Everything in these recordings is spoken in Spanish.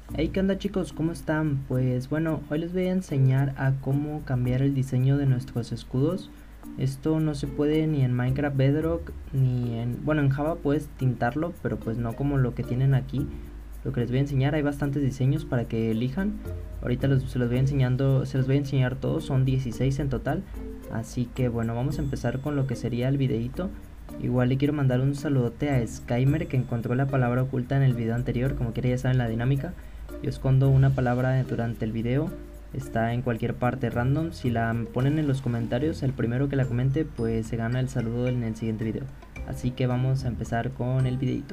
Hey, ¿qué onda chicos? ¿Cómo están? Pues bueno, hoy les voy a enseñar a cómo cambiar el diseño de nuestros escudos. Esto no se puede ni en Minecraft Bedrock ni en... Bueno, en Java puedes tintarlo, pero pues no como lo que tienen aquí. Lo que les voy a enseñar, hay bastantes diseños para que elijan. Ahorita se los voy enseñando, se los voy a enseñar todos, son 16 en total. Así que bueno, vamos a empezar con lo que sería el videito. Igual le quiero mandar un saludote a Skymer, que encontró la palabra oculta en el video anterior. Como quiera, ya saben la dinámica. Yo escondo una palabra durante el video, está en cualquier parte random. Si la ponen en los comentarios, el primero que la comente pues se gana el saludo en el siguiente video. Así que vamos a empezar con el videito.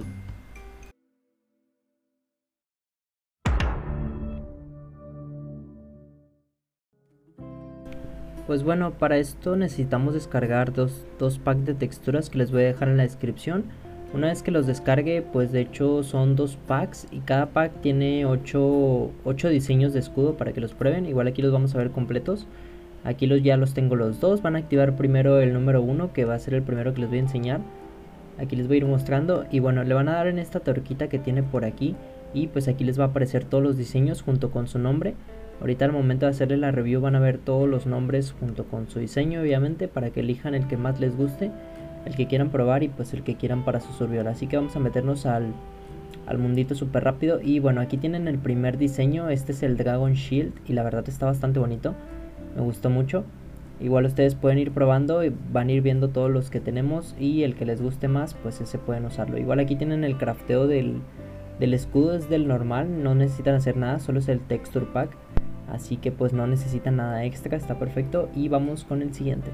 Pues bueno, para esto necesitamos descargar dos packs de texturas que les voy a dejar en la descripción. Una vez que los descargue, pues de hecho son dos packs y cada pack tiene 8 diseños de escudo para que los prueben. Igual aquí los vamos a ver completos. Aquí ya los tengo los dos. Van a activar primero el número 1, que va a ser el primero que les voy a enseñar. Aquí les voy a ir mostrando y bueno, le van a dar en esta torquita que tiene por aquí y pues aquí les va a aparecer todos los diseños junto con su nombre. Ahorita al momento de hacerle la review van a ver todos los nombres junto con su diseño, obviamente, para que elijan el que más les guste, el que quieran probar y pues el que quieran para su servidor. Así que vamos a meternos al mundito súper rápido. Y bueno, aquí tienen el primer diseño. Este es el Dragon Shield y la verdad está bastante bonito, me gustó mucho. Igual ustedes pueden ir probando y van a ir viendo todos los que tenemos y el que les guste más pues ese pueden usarlo. Igual aquí tienen el crafteo del escudo, es del normal, no necesitan hacer nada, solo es el texture pack. Así que pues no necesitan nada extra, está perfecto. Y vamos con el siguiente.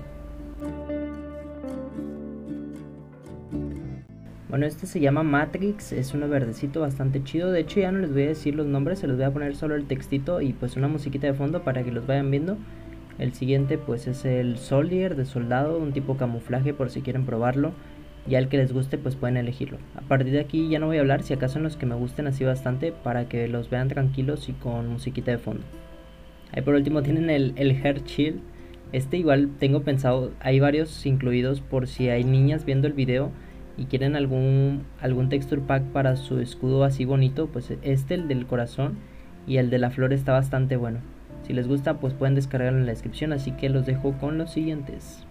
Bueno, este se llama Matrix, es uno verdecito bastante chido. De hecho ya no les voy a decir los nombres, se los voy a poner solo el textito y pues una musiquita de fondo para que los vayan viendo. El siguiente pues es el Soldier, de soldado, un tipo camuflaje por si quieren probarlo. Ya el que les guste pues pueden elegirlo. A partir de aquí ya no voy a hablar, si acaso en los que me gusten así bastante, para que los vean tranquilos y con musiquita de fondo. Ahí por último tienen el Heart Shield. Este igual tengo pensado, hay varios incluidos por si hay niñas viendo el video y quieren algún texture pack para su escudo así bonito. Pues este, el del corazón y el de la flor, está bastante bueno. Si les gusta pues pueden descargarlo en la descripción, así que los dejo con los siguientes.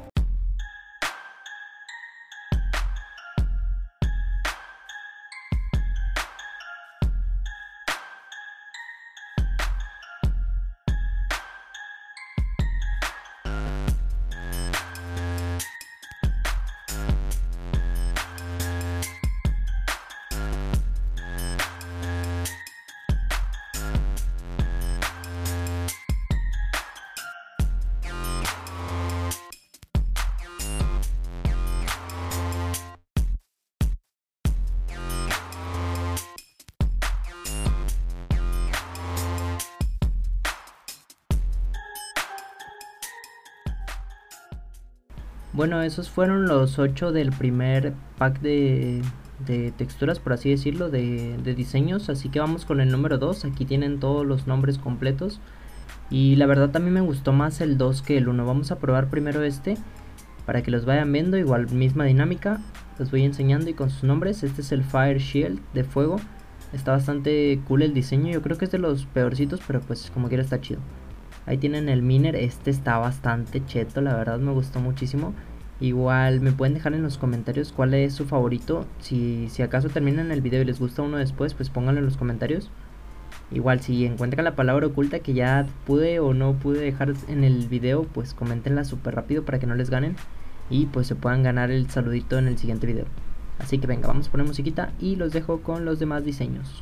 Bueno, esos fueron los 8 del primer pack de texturas, por así decirlo, de diseños. Así que vamos con el número 2. Aquí tienen todos los nombres completos. Y la verdad también me gustó más el 2 que el 1. Vamos a probar primero este para que los vayan viendo. Igual misma dinámica, los voy enseñando y con sus nombres. Este es el Fire Shield, de fuego. Está bastante cool el diseño. Yo creo que es de los peorcitos, pero pues como quiera está chido. Ahí tienen el Miner, este está bastante cheto, la verdad me gustó muchísimo. Igual me pueden dejar en los comentarios cuál es su favorito. Si acaso terminan el video y les gusta uno después, pues pónganlo en los comentarios. Igual si encuentran la palabra oculta que ya pude o no pude dejar en el video, pues coméntenla súper rápido para que no les ganen y pues se puedan ganar el saludito en el siguiente video. Así que venga, vamos a poner musiquita y los dejo con los demás diseños.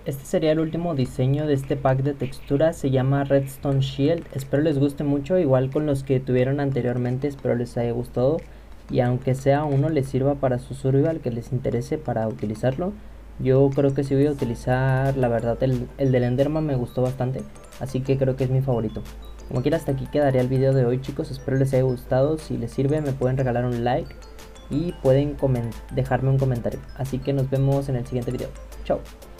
Este sería el último diseño de este pack de texturas, se llama Redstone Shield. Espero les guste mucho, igual con los que tuvieron anteriormente, espero les haya gustado. Y aunque sea uno les sirva para su survival, que les interese para utilizarlo, yo creo que sí voy a utilizar, la verdad el del Enderman me gustó bastante, así que creo que es mi favorito. Como quiera, hasta aquí quedaría el video de hoy, chicos, espero les haya gustado. Si les sirve me pueden regalar un like y pueden dejarme un comentario. Así que nos vemos en el siguiente video. Chao.